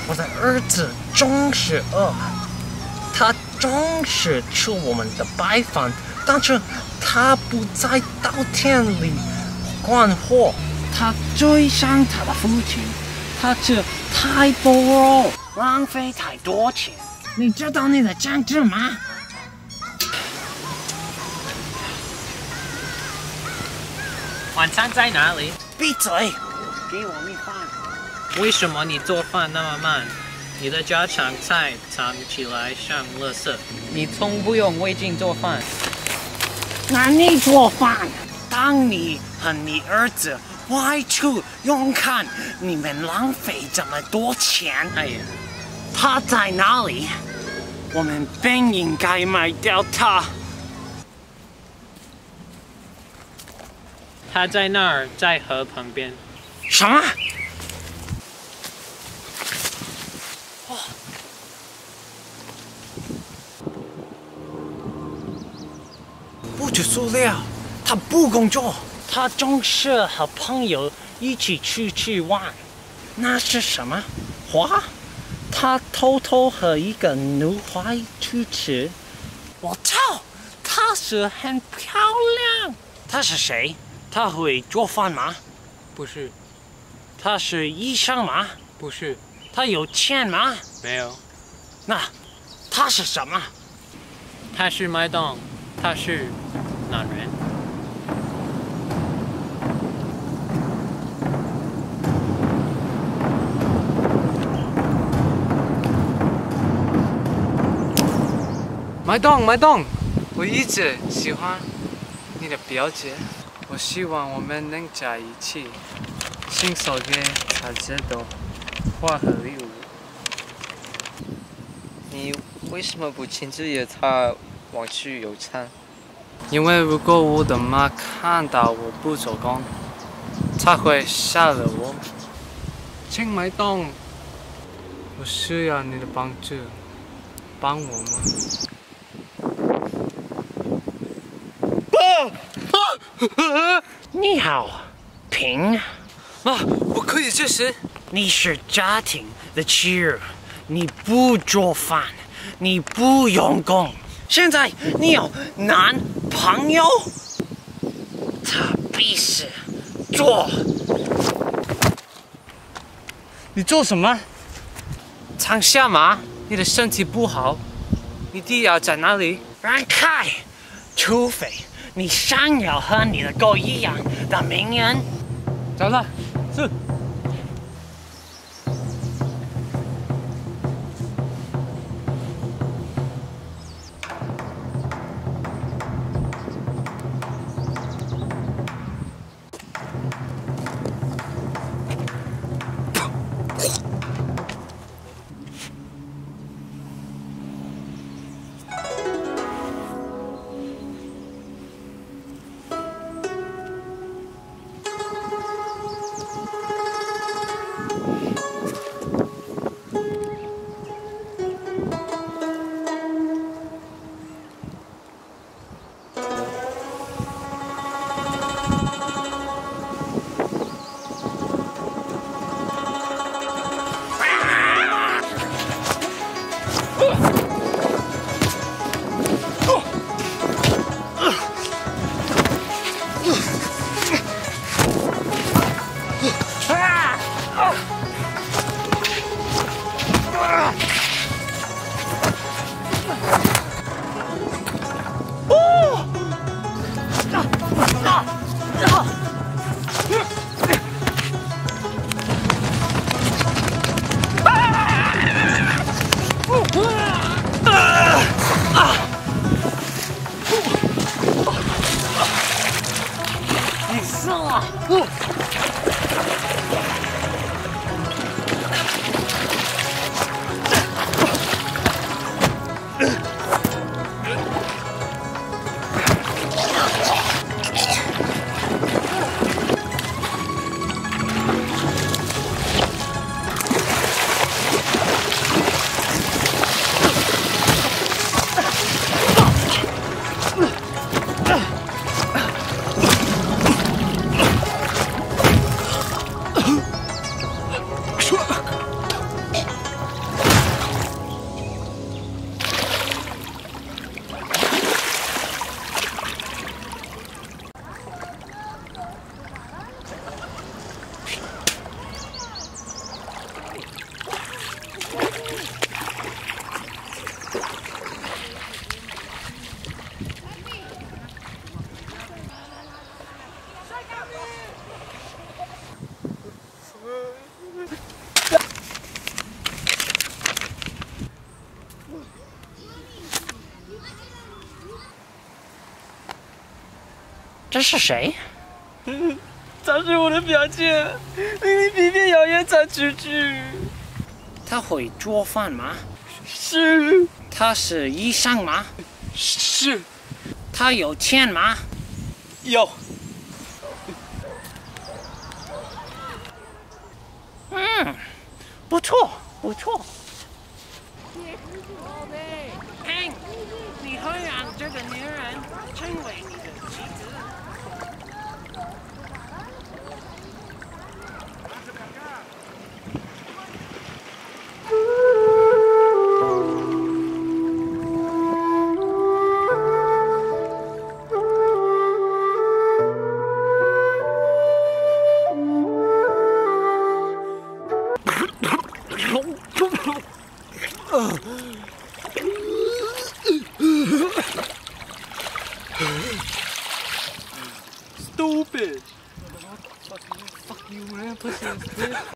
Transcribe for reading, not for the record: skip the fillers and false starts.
我的儿子终是饿，他终是吃我们的白饭，但是他不在稻田里干活，他追上他的父亲，他吃太多肉，浪费太多钱。你知道你的政治吗？ 晚餐在哪里？ 闭嘴！给我米饭。 为什么你做饭那么慢？你的家常菜藏起来像垃圾。你从不用味精做饭。 那你做饭？当你和你儿子外出用餐，你们浪费这么多钱。 哎呀， 他在哪里？我们本应该卖掉他。 他在那儿，在河旁边。 什么？不知塑料，他不工作，他总是和朋友一起出去玩。那是什么？花？他偷偷和一个女孩出去。我操，她是很漂亮。她是谁？她会做饭吗？ 不是， 她是医生吗？ 不是， 她有钱吗？ 没有。 那她是什么？ 他是麦当，他是男人。 麦当，我一直喜欢你的表姐，我希望我们能在一起，亲手给她这朵花和礼物。 你为什么不亲自约她往去有餐？ 因为如果我的妈看到我不做工，她会杀了我。请麦当，我需要你的帮助，帮我吗？ 你好，平。 我可以这时。 你是家庭的妻儿，你不做饭，你不用功，现在你有男朋友，他必须做。 你做什么？长下马，你的身体不好。你地要在哪里？ 让开，除非你想要和你的狗一样的名人。 走了，是。 这是谁？ 他是我的表姐，明明皮皮咬牙才出去。 他会做饭吗？ 是。 他是医生吗？ 是。 他有钱吗？ 有。 不错，不错。嘿，你会让这个女人成为你的妻子？ Stupid. Fuck you, man. Pussy ass bitch.